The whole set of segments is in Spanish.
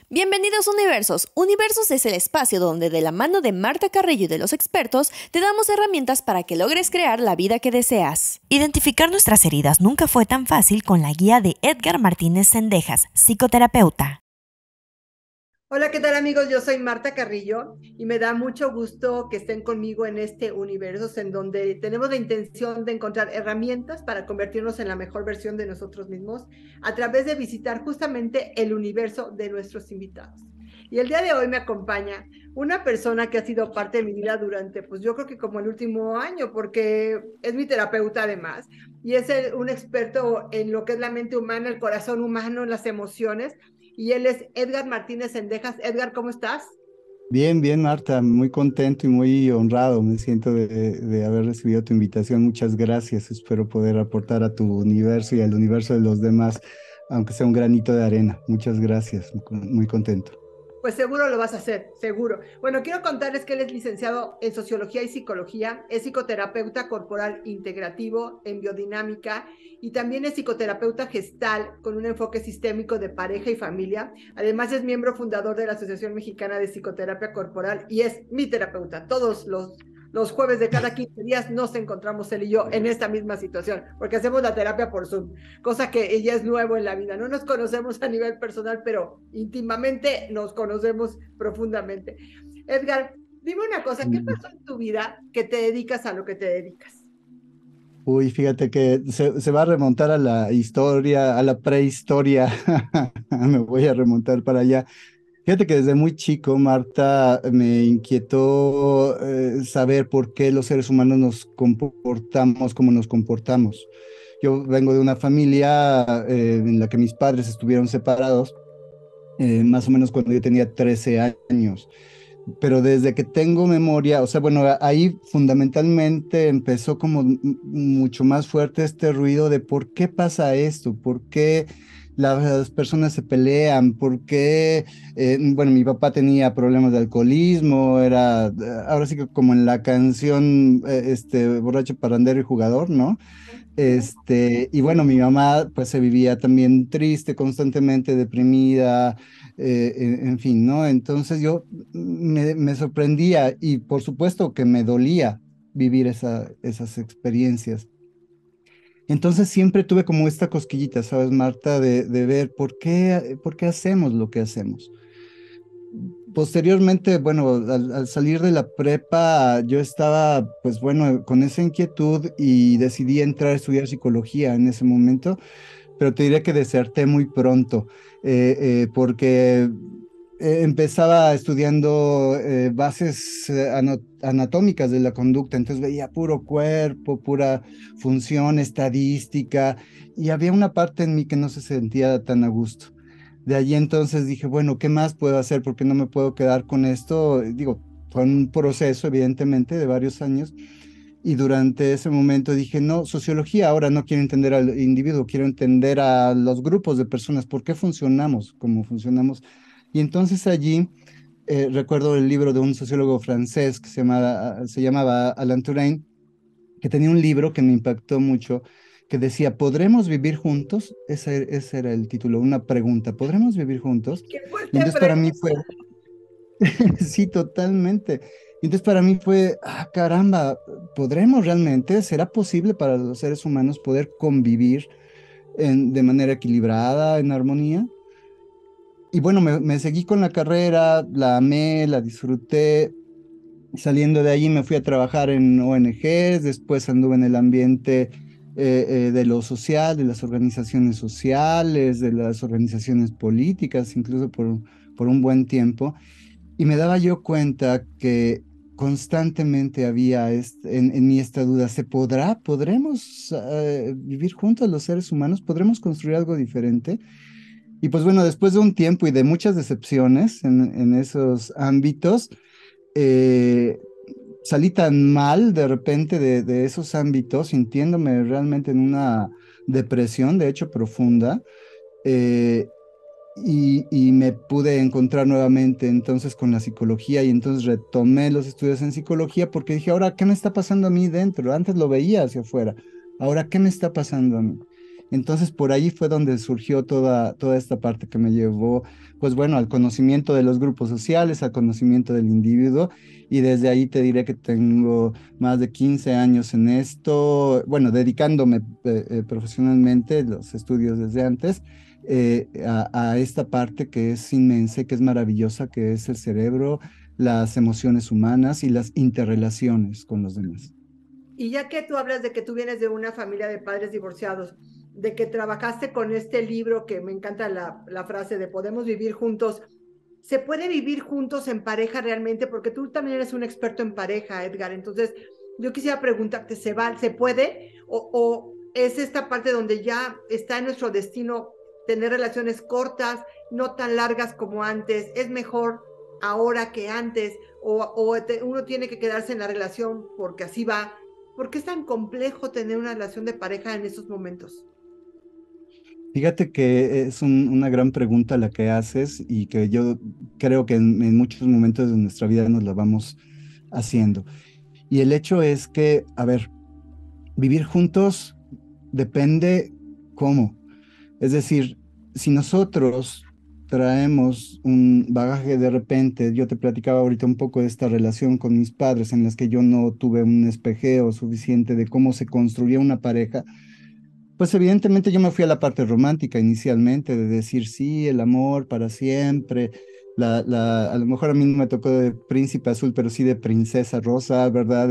Bienvenidos Universos. Universos es el espacio donde de la mano de Marta Carrillo y de los expertos te damos herramientas para que logres crear la vida que deseas. Identificar nuestras heridas nunca fue tan fácil con la guía de Edgar Martínez Sendejas, psicoterapeuta. Hola, ¿qué tal amigos? Yo soy Marta Carrillo y me da mucho gusto que estén conmigo en este Universos en donde tenemos la intención de encontrar herramientas para convertirnos en la mejor versión de nosotros mismos a través de visitar justamente el universo de nuestros invitados. Y el día de hoy me acompaña una persona que ha sido parte de mi vida durante, pues yo creo que como el último año, porque es mi terapeuta además, y es un experto en lo que es la mente humana, el corazón humano, las emociones, y él es Edgar Martínez Sendejas. Edgar, ¿cómo estás? Bien, bien, Marta, muy contento y muy honrado me siento de haber recibido tu invitación. Muchas gracias. Espero poder aportar a tu universo y al universo de los demás, aunque sea un granito de arena. Muchas gracias, muy contento. Pues seguro lo vas a hacer, seguro. Bueno, quiero contarles que él es licenciado en Sociología y Psicología, es psicoterapeuta corporal integrativo en biodinámica y también es psicoterapeuta gestal con un enfoque sistémico de pareja y familia. Además es miembro fundador de la Asociación Mexicana de Psicoterapia Corporal y es mi terapeuta. Todos los jueves de cada 15 días nos encontramos él y yo en esta misma situación, porque hacemos la terapia por Zoom, cosa que ella es nuevo en la vida. No nos conocemos a nivel personal, pero íntimamente nos conocemos profundamente. Edgar, dime una cosa, ¿qué pasó en tu vida que te dedicas a lo que te dedicas? Uy, fíjate que se va a remontar a la historia, a la prehistoria. Me voy a remontar para allá. Fíjate que desde muy chico, Marta, me inquietó saber por qué los seres humanos nos comportamos como nos comportamos. Yo vengo de una familia en la que mis padres estuvieron separados, más o menos cuando yo tenía 13 años. Pero desde que tengo memoria, o sea, bueno, ahí fundamentalmente empezó como mucho más fuerte este ruido de por qué pasa esto, por qué las personas se pelean, por qué, bueno, mi papá tenía problemas de alcoholismo, era, ahora sí que como en la canción, borracho, parrandero y jugador, ¿no? Y bueno, mi mamá pues se vivía también triste, constantemente deprimida, en fin, ¿no? Entonces yo me sorprendía y por supuesto que me dolía vivir esas experiencias. Entonces siempre tuve como esta cosquillita, ¿sabes, Marta? De ver por qué hacemos lo que hacemos. Posteriormente, bueno, al salir de la prepa, yo estaba, pues bueno, con esa inquietud y decidí entrar a estudiar psicología en ese momento, pero te diré que deserté muy pronto, porque empezaba estudiando bases anatómicas de la conducta, entonces veía puro cuerpo, pura función estadística, y había una parte en mí que no se sentía tan a gusto. De allí entonces dije, bueno, ¿qué más puedo hacer? ¿Por qué no me puedo quedar con esto? Digo, fue un proceso, evidentemente, de varios años. Y durante ese momento dije, no, sociología, ahora no quiero entender al individuo, quiero entender a los grupos de personas, por qué funcionamos, cómo funcionamos. Y entonces allí recuerdo el libro de un sociólogo francés que se llamaba Alain Touraine, que tenía un libro que me impactó mucho, que decía, ¿podremos vivir juntos? Ese era el título, una pregunta, ¿podremos vivir juntos? Qué Y fuerte entonces para mí pregunta. fue, sí, totalmente. Y entonces para mí fue, ah, caramba, ¿podremos realmente? ¿Será posible para los seres humanos poder convivir de manera equilibrada, en armonía? Y bueno, me seguí con la carrera, la amé, la disfruté. Saliendo de allí me fui a trabajar en ONGs, después anduve en el ambiente de lo social, de las organizaciones sociales, de las organizaciones políticas, incluso por un buen tiempo. Y me daba yo cuenta que constantemente había en mí esta duda, ¿se podrá? ¿Podremos vivir juntos los seres humanos? ¿Podremos construir algo diferente? Y pues bueno, después de un tiempo y de muchas decepciones en esos ámbitos, eh, salí tan mal de repente de esos ámbitos, sintiéndome realmente en una depresión, de hecho profunda, eh, y me pude encontrar nuevamente entonces con la psicología y entonces retomé los estudios en psicología porque dije, ahora, ¿qué me está pasando a mí dentro? Antes lo veía hacia afuera, ahora, ¿qué me está pasando a mí? Entonces por ahí fue donde surgió toda esta parte que me llevó, pues bueno, al conocimiento de los grupos sociales, al conocimiento del individuo, y desde ahí te diré que tengo más de 15 años en esto, bueno, dedicándome profesionalmente, los estudios desde antes, a esta parte que es inmensa, y que es maravillosa, que es el cerebro, las emociones humanas y las interrelaciones con los demás. Y ya que tú hablas de que tú vienes de una familia de padres divorciados, de que trabajaste con este libro, que me encanta la frase de podemos vivir juntos, ¿se puede vivir juntos en pareja realmente? Porque tú también eres un experto en pareja, Edgar. Entonces, yo quisiera preguntarte, ¿se puede? ¿O es esta parte donde ya está en nuestro destino tener relaciones cortas, no tan largas como antes? ¿Es mejor ahora que antes? ¿O uno tiene que quedarse en la relación porque así va? ¿Por qué es tan complejo tener una relación de pareja en estos momentos? Fíjate que es una gran pregunta la que haces, y que yo creo que en muchos momentos de nuestra vida nos la vamos haciendo. Y el hecho es que, a ver, vivir juntos depende cómo. Es decir, si nosotros traemos un bagaje de repente, yo te platicaba ahorita un poco de esta relación con mis padres, en las que yo no tuve un espejeo suficiente de cómo se construía una pareja, pues evidentemente yo me fui a la parte romántica inicialmente, de decir sí, el amor para siempre. A lo mejor a mí no me tocó de príncipe azul, pero sí de princesa rosa, ¿verdad?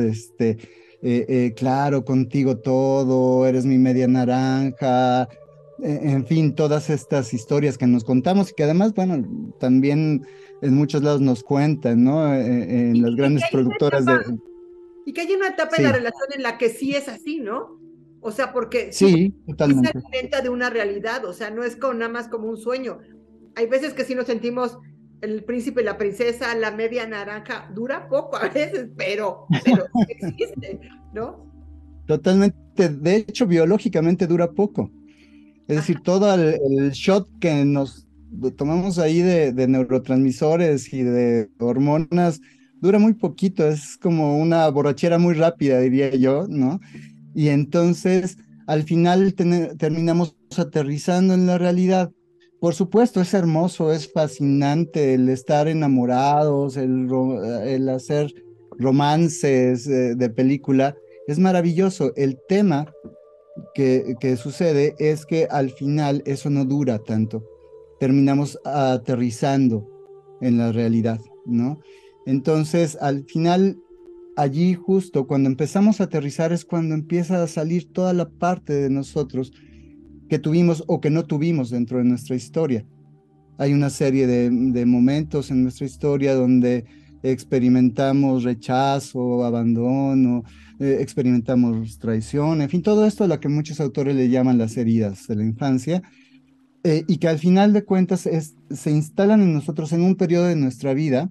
Claro, contigo todo, eres mi media naranja, en fin, todas estas historias que nos contamos, y que además, bueno, también en muchos lados nos cuentan, ¿no? En las Y que grandes hay una productoras etapa, de... y que hay una etapa en la Sí, relación en la que sí es así, ¿no? O sea, porque sí, sí se totalmente. alimenta de una realidad, o sea, no es nada más como un sueño. Hay veces que sí nos sentimos el príncipe, la princesa, la media naranja, dura poco a veces, pero existe, ¿no? Totalmente. De hecho, biológicamente dura poco. Es decir, Ajá. todo el shot que nos tomamos ahí de neurotransmisores y de hormonas dura muy poquito. Es como una borrachera muy rápida, diría yo, ¿no? Y entonces, al final terminamos aterrizando en la realidad. Por supuesto, es hermoso, es fascinante el estar enamorados, el hacer romances de película. Es maravilloso. El tema que sucede es que al final eso no dura tanto. Terminamos aterrizando en la realidad, ¿no? Entonces, al final, allí justo cuando empezamos a aterrizar es cuando empieza a salir toda la parte de nosotros que tuvimos o que no tuvimos dentro de nuestra historia. Hay una serie de momentos en nuestra historia donde experimentamos rechazo, abandono, experimentamos traición, en fin, todo esto a lo que muchos autores le llaman las heridas de la infancia, y que al final de cuentas se instalan en nosotros en un periodo de nuestra vida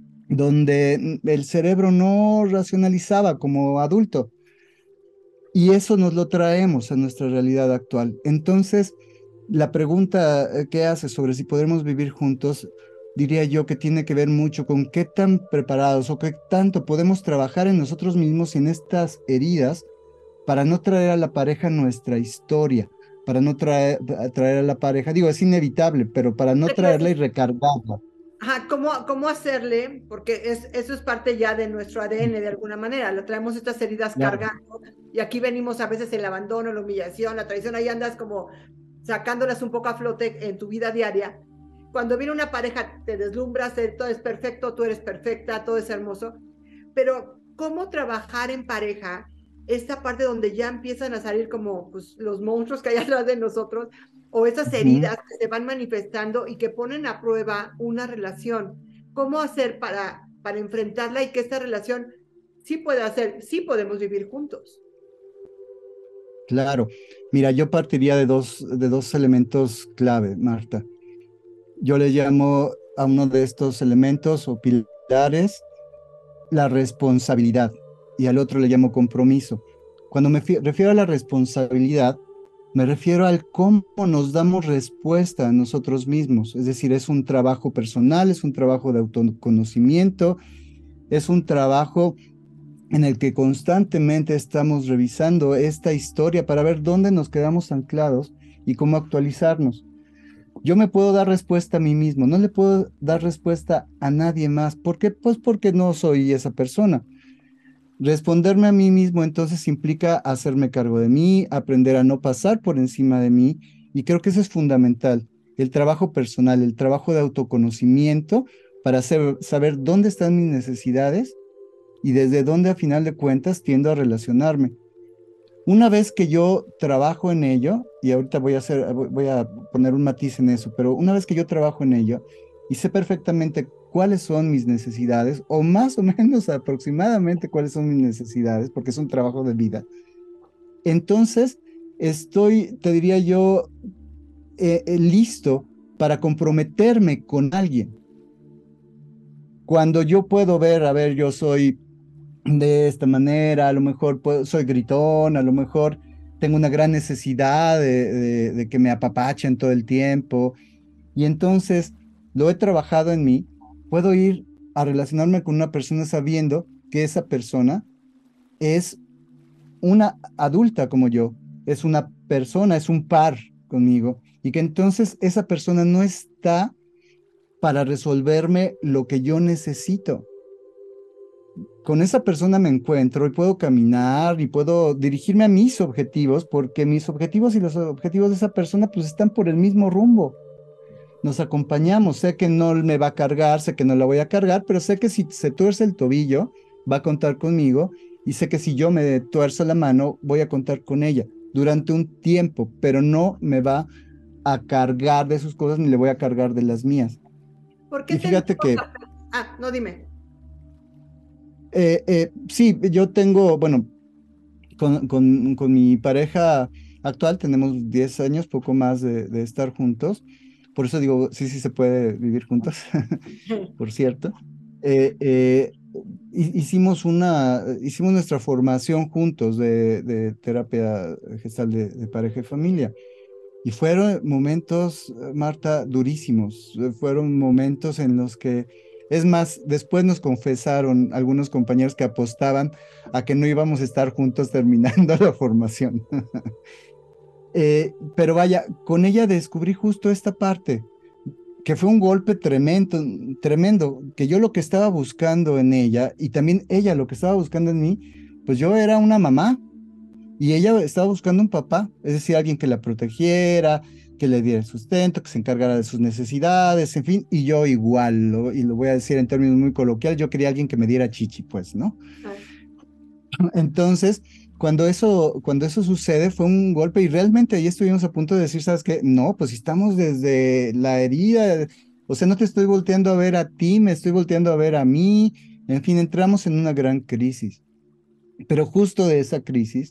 donde el cerebro no racionalizaba como adulto, y eso nos lo traemos a nuestra realidad actual. Entonces, la pregunta que hace sobre si podremos vivir juntos, diría yo que tiene que ver mucho con qué tan preparados o qué tanto podemos trabajar en nosotros mismos y en estas heridas, para no traer a la pareja nuestra historia, para no traer a la pareja, digo, es inevitable, pero para no traerla y recargarla. Ajá, ¿cómo hacerle? Porque eso es parte ya de nuestro ADN de alguna manera. Lo traemos estas heridas Claro. cargando y aquí venimos a veces el abandono, la humillación, la traición, ahí andas como sacándolas un poco a flote en tu vida diaria. Cuando viene una pareja, te deslumbras, todo es perfecto, tú eres perfecta, todo es hermoso, pero ¿cómo trabajar en pareja esta parte donde ya empiezan a salir como pues, los monstruos que hay atrás de nosotros o esas Ujú. heridas que se van manifestando y que ponen a prueba una relación? ¿Cómo hacer para enfrentarla y que esta relación sí pueda hacer, sí podemos vivir juntos? Claro. Mira, yo partiría de dos elementos clave, Marta. Yo le llamo a uno de estos elementos o pilares la responsabilidad, y al otro le llamo compromiso. Cuando refiero a la responsabilidad, me refiero al cómo nos damos respuesta a nosotros mismos. Es decir, es un trabajo personal, es un trabajo de autoconocimiento, es un trabajo en el que constantemente estamos revisando esta historia para ver dónde nos quedamos anclados y cómo actualizarnos. Yo me puedo dar respuesta a mí mismo, no le puedo dar respuesta a nadie más. ¿Por qué? Pues porque no soy esa persona. Responderme a mí mismo entonces implica hacerme cargo de mí, aprender a no pasar por encima de mí, y creo que eso es fundamental. El trabajo personal, el trabajo de autoconocimiento para saber dónde están mis necesidades y desde dónde a final de cuentas tiendo a relacionarme. Una vez que yo trabajo en ello, y ahorita voy a poner un matiz en eso, pero una vez que yo trabajo en ello y sé perfectamente cuáles son mis necesidades, o más o menos aproximadamente cuáles son mis necesidades, porque es un trabajo de vida, entonces estoy, te diría yo, listo para comprometerme con alguien. Cuando yo puedo ver, a ver, yo soy de esta manera, a lo mejor soy gritón, a lo mejor tengo una gran necesidad de que me apapachen todo el tiempo, y entonces lo he trabajado en mí, puedo ir a relacionarme con una persona sabiendo que esa persona es una adulta como yo, es una persona, es un par conmigo, y que entonces esa persona no está para resolverme lo que yo necesito. Con esa persona me encuentro y puedo caminar y puedo dirigirme a mis objetivos, porque mis objetivos y los objetivos de esa persona pues están por el mismo rumbo. Nos acompañamos, sé que no me va a cargar, sé que no la voy a cargar, pero sé que si se tuerce el tobillo, va a contar conmigo, y sé que si yo me tuerzo la mano, voy a contar con ella durante un tiempo, pero no me va a cargar de sus cosas ni le voy a cargar de las mías. ¿Por qué Y tenemos fíjate que no, dime. sí, yo tengo, bueno, con mi pareja actual tenemos 10 años, poco más de estar juntos. Por eso digo, sí, sí se puede vivir juntos, por cierto. Eh, eh, hicimos nuestra formación juntos de terapia gestal de pareja y familia. Y fueron momentos, Marta, durísimos. Fueron momentos en los que, es más, después nos confesaron algunos compañeros que apostaban a que no íbamos a estar juntos terminando la formación. Pero vaya, con ella descubrí justo esta parte, que fue un golpe tremendo, tremendo, que yo lo que estaba buscando en ella y también ella lo que estaba buscando en mí, pues yo era una mamá y ella estaba buscando un papá, es decir, alguien que la protegiera, que le diera el sustento, que se encargara de sus necesidades, en fin, y yo igual, y lo voy a decir en términos muy coloquiales, yo quería alguien que me diera chichi, pues, ¿no? Ah, Entonces, cuando eso sucede, fue un golpe y realmente ahí estuvimos a punto de decir, ¿sabes qué? No, pues si estamos desde la herida, o sea, no te estoy volteando a ver a ti, me estoy volteando a ver a mí, en fin, entramos en una gran crisis. Pero justo de esa crisis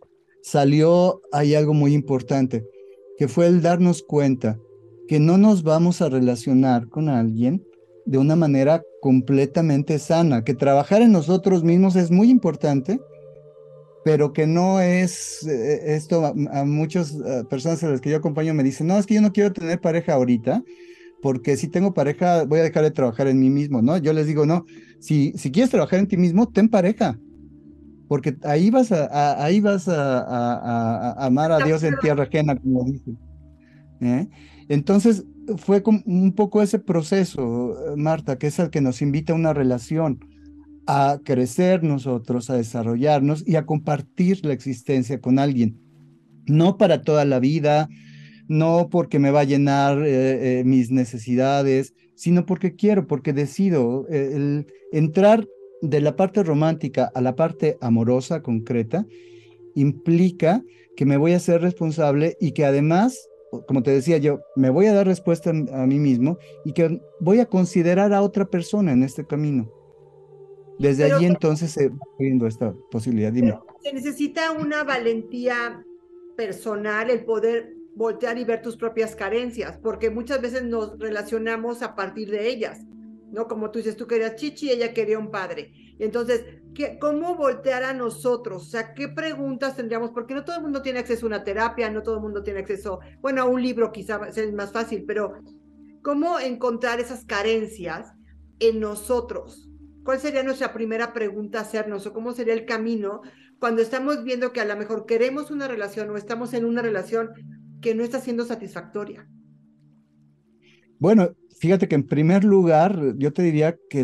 salió ahí algo muy importante, que fue el darnos cuenta que no nos vamos a relacionar con alguien de una manera completamente sana, que trabajar en nosotros mismos es muy importante, pero que no es esto. A muchas personas a las que yo acompaño me dicen, no, es que yo no quiero tener pareja ahorita, porque si tengo pareja voy a dejar de trabajar en mí mismo, ¿no? Yo les digo, no, si quieres trabajar en ti mismo, ten pareja, porque ahí vas a amar a Dios en tierra ajena, como dice. ¿Eh? Entonces, fue como un poco ese proceso, Marta, que es el que nos invita a una relación, a crecer nosotros, a desarrollarnos y a compartir la existencia con alguien. No para toda la vida, no porque me va a llenar mis necesidades, sino porque quiero, porque decido el entrar de la parte romántica a la parte amorosa, concreta, implica que me voy a ser responsable y que además, como te decía yo, me voy a dar respuesta a mí mismo y que voy a considerar a otra persona en este camino. Desde Pero, allí entonces se va viendo esta posibilidad. Dime. pero se necesita una valentía personal, el poder voltear y ver tus propias carencias, porque muchas veces nos relacionamos a partir de ellas, ¿no? Como tú dices, tú querías chichi, ella quería un padre. Y entonces, ¿cómo voltear a nosotros? O sea, ¿qué preguntas tendríamos? Porque no todo el mundo tiene acceso a una terapia, no todo el mundo tiene acceso, bueno, a un libro quizá es más fácil, pero ¿cómo encontrar esas carencias en nosotros? ¿cuál sería nuestra primera pregunta a hacernos o cómo sería el camino cuando estamos viendo que a lo mejor queremos una relación o estamos en una relación que no está siendo satisfactoria? Bueno, fíjate que en primer lugar, yo te diría que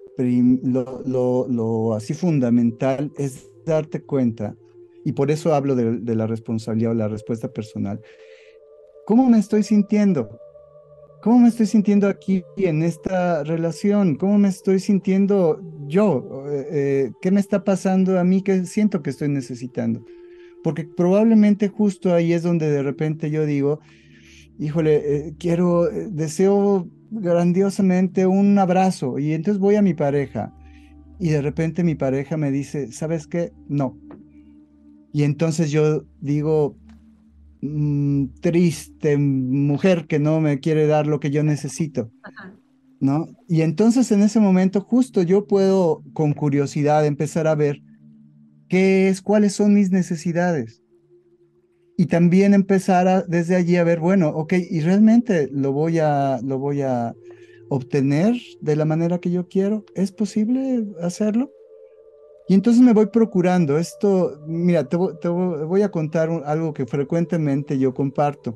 lo así fundamental es darte cuenta, y por eso hablo de la responsabilidad o la respuesta personal. ¿Cómo me estoy sintiendo? ¿Cómo me estoy sintiendo aquí en esta relación? ¿Cómo me estoy sintiendo yo? ¿Qué me está pasando a mí? ¿Qué siento que estoy necesitando? Porque probablemente justo ahí es donde de repente yo digo, híjole, deseo grandiosamente un abrazo y entonces voy a mi pareja y de repente mi pareja me dice, ¿sabes qué? No. Y entonces yo digo, triste mujer que no me quiere dar lo que yo necesito, Ajá. ¿no? Y entonces en ese momento justo yo puedo con curiosidad empezar a ver cuáles son mis necesidades. Y también empezar desde allí a ver, bueno, ok, y realmente lo voy a obtener de la manera que yo quiero. ¿Es posible hacerlo? Y entonces me voy procurando esto. Mira, voy a contar algo que frecuentemente yo comparto.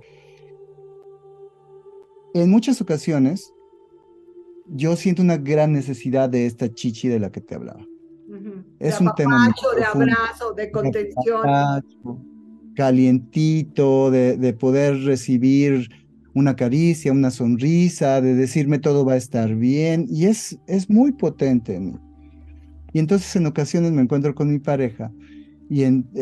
En muchas ocasiones, yo siento una gran necesidad de esta chichi de la que te hablaba. Ujú. De Es un tema muy apapacho, de profundo. abrazo, de De contención. apapacho, calientito, de poder recibir una caricia, una sonrisa, de decirme todo va a estar bien, y es muy potente en mí. Y entonces en ocasiones me encuentro con mi pareja, y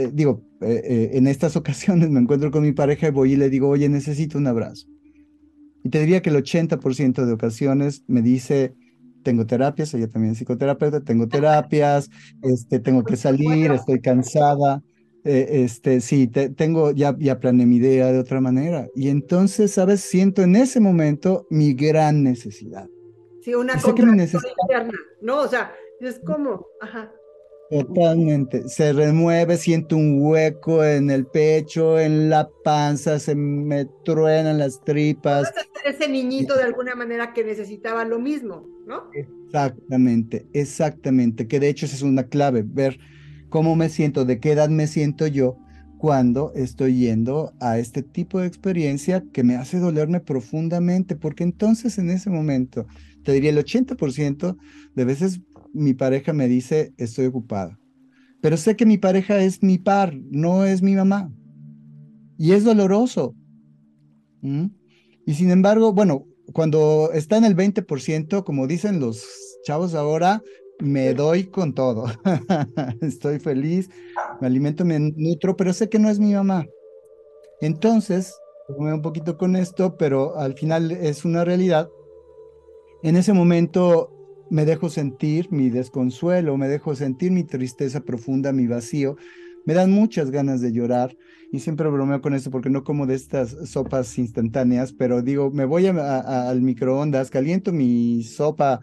en estas ocasiones me encuentro con mi pareja y voy y le digo, oye, necesito un abrazo. Y te diría que el 80% de ocasiones me dice, tengo terapias, ella también es psicoterapeuta, tengo terapias, tengo que salir, Bueno, estoy cansada, sí, ya planeé mi idea de otra manera. Y entonces, ¿sabes? Siento en ese momento mi gran necesidad. sí, Y una sé que mi contracción necesidad interna, ¿no? O sea, es como, ajá. totalmente se remueve, siento un hueco en el pecho, en la panza, se me truenan las tripas. Ese niñito de alguna manera que necesitaba lo mismo, ¿no? Exactamente, exactamente, que de hecho esa es una clave, ver cómo me siento, de qué edad me siento yo cuando estoy yendo a este tipo de experiencia que me hace dolerme profundamente, porque entonces en ese momento, te diría el 80% de veces mi pareja me dice estoy ocupada, pero sé que mi pareja es mi par, no es mi mamá, y es doloroso. ¿Mm? Y sin embargo, bueno, cuando está en el 20%, como dicen los chavos ahora, me doy con todo. Estoy feliz, me alimento, me nutro, pero sé que no es mi mamá. Entonces, me un poquito con esto, pero al final es una realidad. En ese momento me dejo sentir mi desconsuelo, me dejo sentir mi tristeza profunda, mi vacío. Me dan muchas ganas de llorar y siempre bromeo con eso porque no como de estas sopas instantáneas, pero digo, me voy al microondas, caliento mi sopa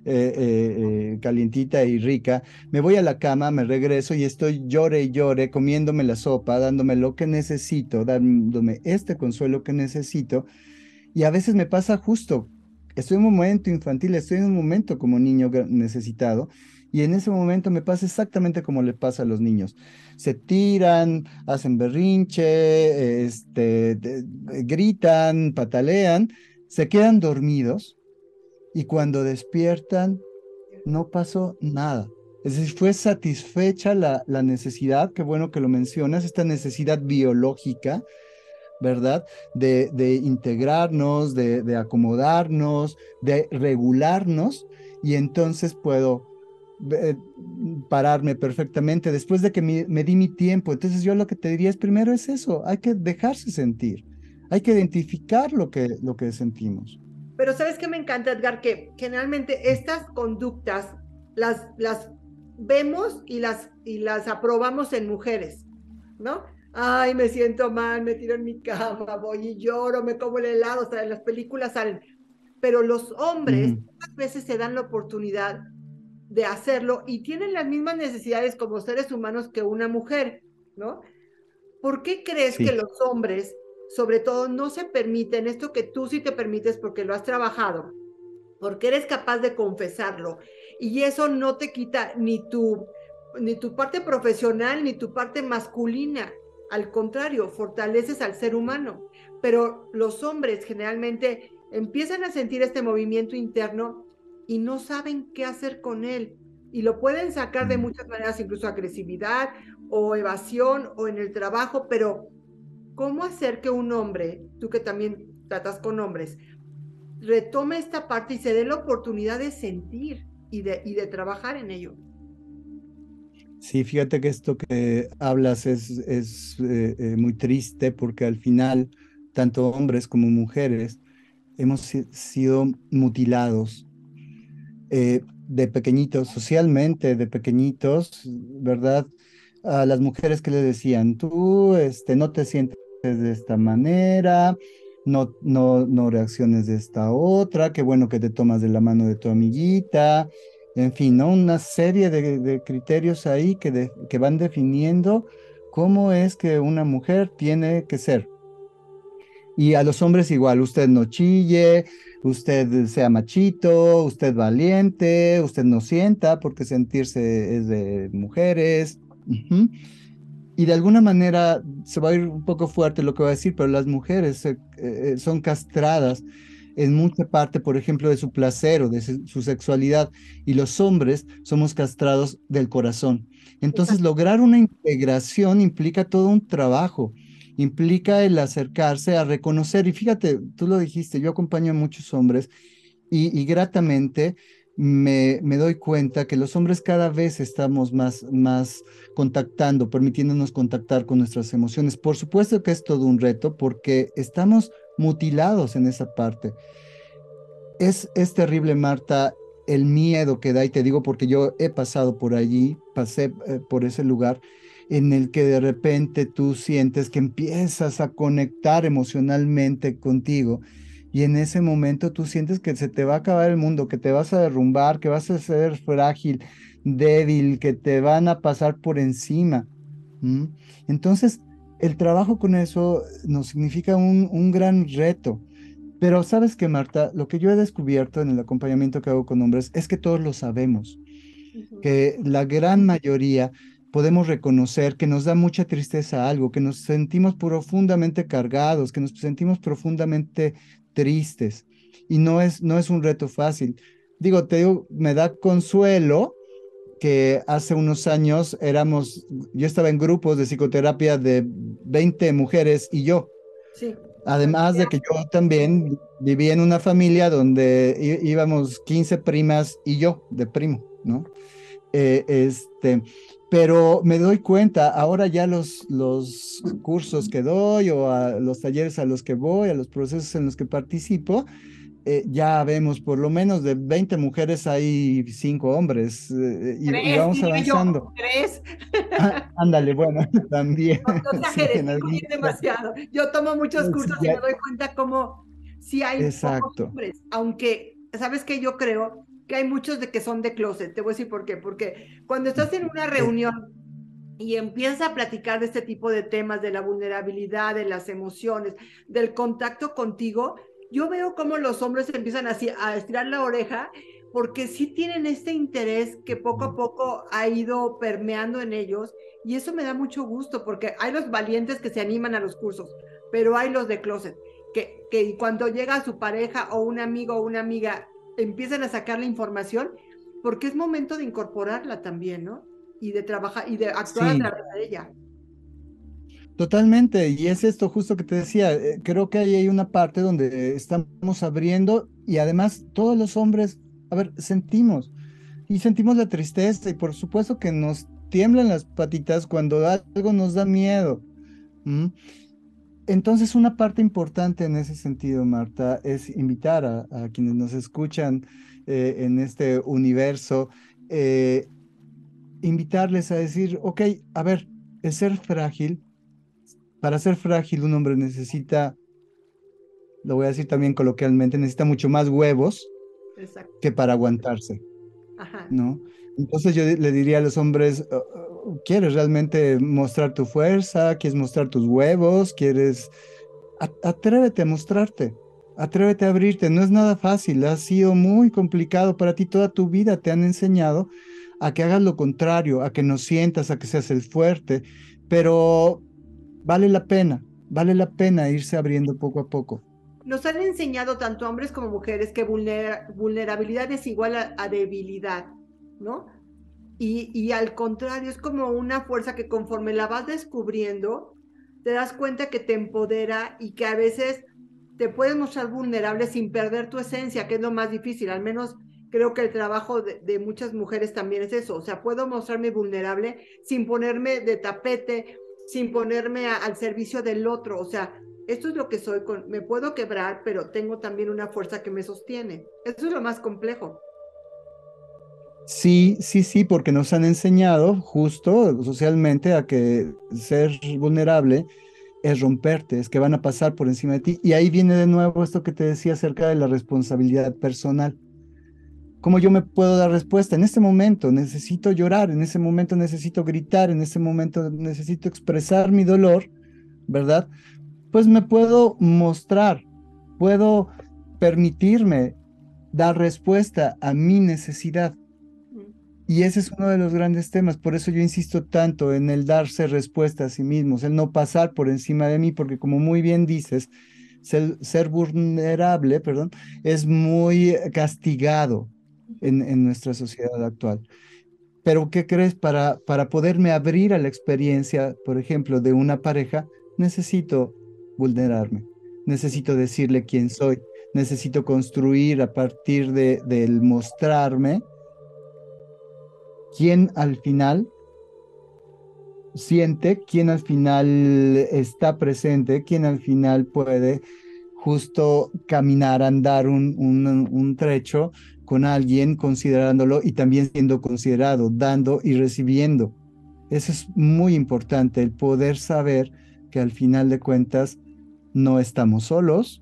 calientita y rica, me voy a la cama, me regreso y estoy llore y llore, comiéndome la sopa, dándome lo que necesito, dándome este consuelo que necesito. Y a veces me pasa justo, estoy en un momento infantil, estoy en un momento como niño necesitado, y en ese momento me pasa exactamente como le pasa a los niños. Se tiran, hacen berrinche, gritan, patalean, se quedan dormidos, y cuando despiertan no pasó nada. Es decir, fue satisfecha la necesidad, qué bueno que lo mencionas, esta necesidad biológica, ¿verdad? De integrarnos, de acomodarnos, de regularnos, y entonces puedo eh, pararme perfectamente después de que me di mi tiempo. Entonces yo lo que te diría es primero es eso, hay que dejarse sentir, hay que identificar lo que sentimos. Pero ¿sabes qué me encanta, Edgar? Que generalmente estas conductas las vemos y las aprobamos en mujeres, ¿no? Ay, me siento mal, me tiro en mi cama, voy y lloro, me como el helado, o sea, en las películas salen. Pero los hombres Ujú. muchas veces se dan la oportunidad de hacerlo y tienen las mismas necesidades como seres humanos que una mujer, ¿no? ¿Por qué crees que Sí. los hombres, sobre todo, no se permiten esto que tú sí te permites porque lo has trabajado? porque eres capaz de confesarlo. Y eso no te quita ni tu parte profesional, ni tu parte masculina. Al contrario, fortaleces al ser humano. Pero los hombres generalmente empiezan a sentir este movimiento interno y no saben qué hacer con él. Y lo pueden sacar de muchas maneras, incluso agresividad o evasión o en el trabajo, pero ¿cómo hacer que un hombre, tú que también tratas con hombres, retome esta parte y se dé la oportunidad de sentir y de trabajar en ello? Sí, fíjate que esto que hablas es muy triste porque al final, tanto hombres como mujeres hemos sido mutilados de pequeñitos, socialmente, de pequeñitos, ¿verdad? A las mujeres que le decían, tú no te sientes de esta manera, no reacciones de esta otra, qué bueno que te tomas de la mano de tu amiguita, en fin, ¿no? Una serie de criterios ahí que van definiendo cómo es que una mujer tiene que ser. Y a los hombres igual, usted no chille, usted sea machito, usted valiente, usted no sienta, porque sentirse es de mujeres. Ujú. Y de alguna manera se va a ir un poco fuerte lo que voy a decir, pero las mujeres son castradas en mucha parte, por ejemplo, de su placer o de su sexualidad, y los hombres somos castrados del corazón. Entonces, Exacto. lograr una integración implica todo un trabajo, implica el acercarse a reconocer, y fíjate, tú lo dijiste, yo acompaño a muchos hombres y gratamente me doy cuenta que los hombres cada vez estamos más contactando, permitiéndonos contactar con nuestras emociones. Por supuesto que es todo un reto porque estamos mutilados en esa parte. Es terrible, Marta, el miedo que da, y te digo porque yo he pasado por allí, pasé por ese lugar en el que de repente tú sientes que empiezas a conectar emocionalmente contigo y en ese momento tú sientes que se te va a acabar el mundo, que te vas a derrumbar, que vas a ser frágil, débil, que te van a pasar por encima. ¿Mm? Entonces, el trabajo con eso nos significa un gran reto. Pero sabes que, Marta, lo que yo he descubierto en el acompañamiento que hago con hombres es que todos lo sabemos, Ujú. que la gran mayoría podemos reconocer que nos da mucha tristeza algo, que nos sentimos profundamente cargados, que nos sentimos profundamente tristes. Y no es un reto fácil. Te digo, me da consuelo que hace unos años yo estaba en grupos de psicoterapia de 20 mujeres y yo. Sí. Además de que yo también vivía en una familia donde íbamos 15 primas y yo de primo, ¿no? Eh, este, pero me doy cuenta, ahora ya los cursos que doy o a los talleres a los que voy, a los procesos en los que participo, ya vemos por lo menos de 20 mujeres hay 5 hombres y ¿Crees? vamos Diría avanzando. yo, ¿crees? Ándale, bueno, también, No, no sí, exageres, en 5 algún... es demasiado. Yo tomo muchos Sí, cursos y me doy cuenta como si hay pocos exacto. hombres, aunque, ¿sabes qué? Yo creo que hay muchos de que son de closet. Te voy a decir por qué. Porque cuando estás en una Eh, reunión y empiezas a platicar de este tipo de temas, de la vulnerabilidad, de las emociones, del contacto contigo, yo veo cómo los hombres empiezan así a estirar la oreja porque sí tienen este interés que poco a poco ha ido permeando en ellos y eso me da mucho gusto porque hay los valientes que se animan a los cursos, pero hay los de closet que cuando llega su pareja o un amigo o una amiga empiezan a sacar la información porque es momento de incorporarla también, ¿no? Y de trabajar y de actuar a Sí, través de ella. totalmente. Y es esto justo que te decía. Creo que ahí hay una parte donde estamos abriendo y además todos los hombres, a ver, sentimos y sentimos la tristeza y por supuesto que nos tiemblan las patitas cuando algo nos da miedo. ¿M? Entonces, una parte importante en ese sentido, Marta, es invitar a quienes nos escuchan en este universo, eh, invitarles a decir, ok, a ver, el ser frágil, para ser frágil un hombre necesita, lo voy a decir también coloquialmente, necesita mucho más huevos Exacto. que para aguantarse, Ajá. ¿no? Entonces yo le diría a los hombres, ¿quieres realmente mostrar tu fuerza? ¿Quieres mostrar tus huevos? ¿Quieres... Atrévete a mostrarte. Atrévete a abrirte, no es nada fácil, ha sido muy complicado para ti, toda tu vida te han enseñado a que hagas lo contrario, a que no sientas, a que seas el fuerte, pero vale la pena irse abriendo poco a poco. Nos han enseñado tanto hombres como mujeres que vulnerabilidad es igual a debilidad, ¿no? Y al contrario, es como una fuerza que conforme la vas descubriendo, te das cuenta que te empodera y que a veces te puedes mostrar vulnerable sin perder tu esencia, que es lo más difícil. Al menos creo que el trabajo de muchas mujeres también es eso. O sea, puedo mostrarme vulnerable sin ponerme de tapete, sin ponerme al servicio del otro. O sea, esto es lo que soy, me puedo quebrar, pero tengo también una fuerza que me sostiene. Eso es lo más complejo. Sí, sí, sí, porque nos han enseñado justo socialmente a que ser vulnerable es romperte, es que van a pasar por encima de ti. Y ahí viene de nuevo esto que te decía acerca de la responsabilidad personal. ¿Cómo yo me puedo dar respuesta? En este momento necesito llorar, en ese momento necesito gritar, en ese momento necesito expresar mi dolor, ¿verdad? Pues me puedo mostrar, puedo permitirme dar respuesta a mi necesidad. Y ese es uno de los grandes temas, por eso yo insisto tanto en el darse respuesta a sí mismos, el no pasar por encima de mí, porque como muy bien dices, ser vulnerable, perdón, es muy castigado en nuestra sociedad actual. Pero ¿qué crees? Para poderme abrir a la experiencia, por ejemplo, de una pareja, necesito vulnerarme, necesito decirle quién soy, necesito construir a partir del mostrarme quién al final siente, quién al final está presente, quién al final puede justo caminar, andar un trecho con alguien, considerándolo y también siendo considerado, dando y recibiendo. Eso es muy importante, el poder saber que al final de cuentas no estamos solos,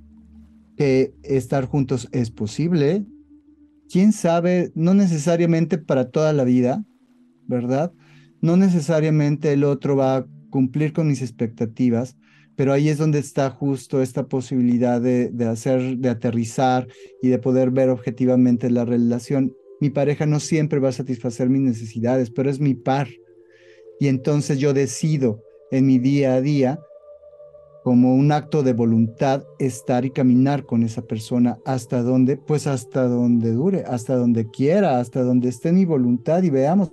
que estar juntos es posible. Quién sabe, no necesariamente para toda la vida, ¿verdad? No necesariamente el otro va a cumplir con mis expectativas, pero ahí es donde está justo esta posibilidad de hacer, de aterrizar y de poder ver objetivamente la relación. Mi pareja no siempre va a satisfacer mis necesidades, pero es mi par. Y entonces yo decido en mi día a día, como un acto de voluntad, estar y caminar con esa persona hasta donde, pues hasta donde dure, hasta donde quiera, hasta donde esté mi voluntad y veamos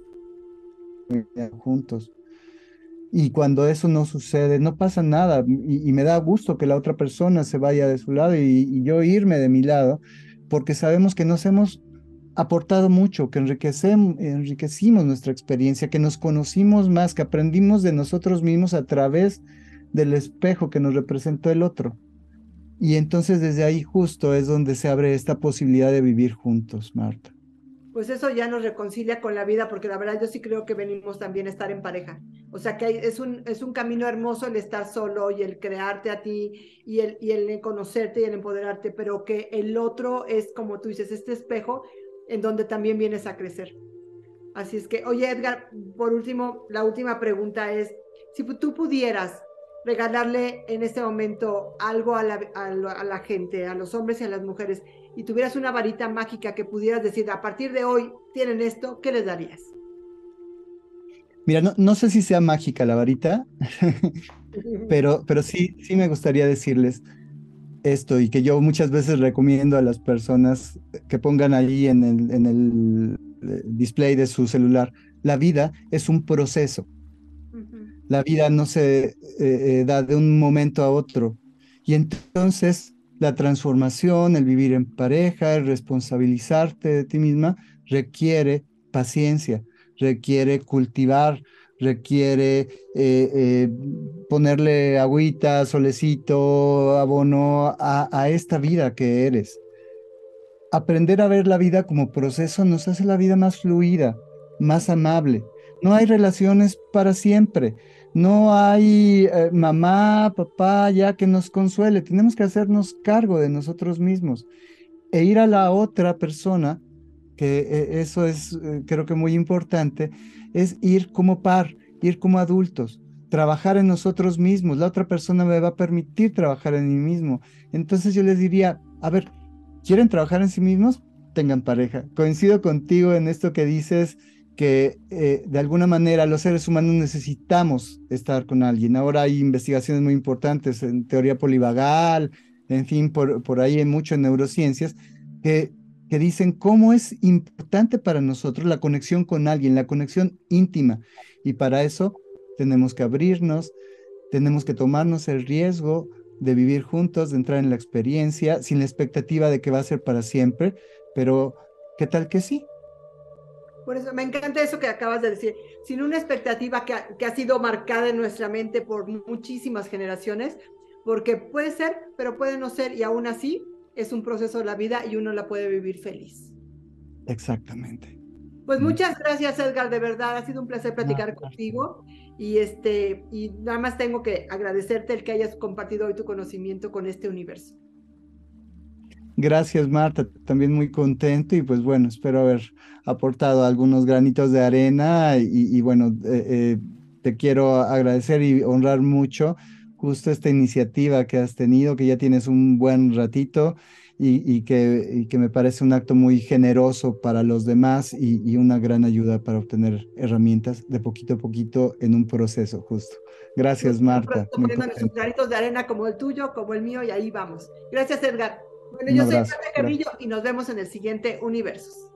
juntos. Y cuando eso no sucede, no pasa nada y me da gusto que la otra persona se vaya de su lado y yo irme de mi lado, porque sabemos que nos hemos aportado mucho, que enriquecimos nuestra experiencia, que nos conocimos más, que aprendimos de nosotros mismos a través del espejo que nos representó el otro. Y entonces desde ahí justo es donde se abre esta posibilidad de vivir juntos, Marta. Pues eso ya nos reconcilia con la vida, porque la verdad yo sí creo que venimos también a estar en pareja. O sea que es un camino hermoso el estar solo y el crearte a ti y el conocerte y el empoderarte, pero que el otro es, como tú dices, este espejo en donde también vienes a crecer. Así es que, oye Edgar, por último, la última pregunta es, si tú pudieras regalarle en este momento algo a la gente, a los hombres y a las mujeres, y tuvieras una varita mágica que pudieras decir, a partir de hoy tienen esto, ¿qué les darías? Mira, no sé si sea mágica la varita, pero sí, sí me gustaría decirles esto y que yo muchas veces recomiendo a las personas que pongan allí en el display de su celular. La vida es un proceso. La vida no se da de un momento a otro. Y entonces la transformación, el vivir en pareja, el responsabilizarte de ti misma, requiere paciencia, requiere cultivar, requiere ponerle agüita, solecito, abono a esta vida que eres. Aprender a ver la vida como proceso nos hace la vida más fluida, más amable. No hay relaciones para siempre. No hay mamá, papá, ya que nos consuele. Tenemos que hacernos cargo de nosotros mismos e ir a la otra persona, que eso es creo que muy importante, es ir como par, ir como adultos, trabajar en nosotros mismos, la otra persona me va a permitir trabajar en mí mismo. Entonces yo les diría, a ver, ¿quieren trabajar en sí mismos? Tengan pareja. Coincido contigo en esto que dices que de alguna manera los seres humanos necesitamos estar con alguien. Ahora hay investigaciones muy importantes en teoría polivagal, en fin, por ahí hay mucho en neurociencias, que, que dicen cómo es importante para nosotros la conexión con alguien, la conexión íntima. Y para eso tenemos que abrirnos, tenemos que tomarnos el riesgo de vivir juntos, de entrar en la experiencia, sin la expectativa de que va a ser para siempre, pero ¿qué tal que sí? Por eso me encanta eso que acabas de decir, sin una expectativa que ha sido marcada en nuestra mente por muchísimas generaciones, porque puede ser, pero puede no ser, y aún así es un proceso de la vida y uno la puede vivir feliz. Exactamente. Pues muchas gracias, Edgar, de verdad, ha sido un placer No, platicar contigo y nada más tengo que agradecerte el que hayas compartido hoy tu conocimiento con este universo. gracias, Marta, también muy contento y pues bueno, espero haber aportado algunos granitos de arena y bueno, te quiero agradecer y honrar mucho justo esta iniciativa que has tenido, que ya tienes un buen ratito y que me parece un acto muy generoso para los demás y una gran ayuda para obtener herramientas de poquito a poquito en un proceso justo. Gracias, Marta, muy Poniendo nuestros contento. granitos de arena como el tuyo, como el mío, y ahí vamos. Gracias, Edgar. Bueno, Un yo soy abrazo. Marta Gracias. Carrillo y nos vemos en el siguiente Universos.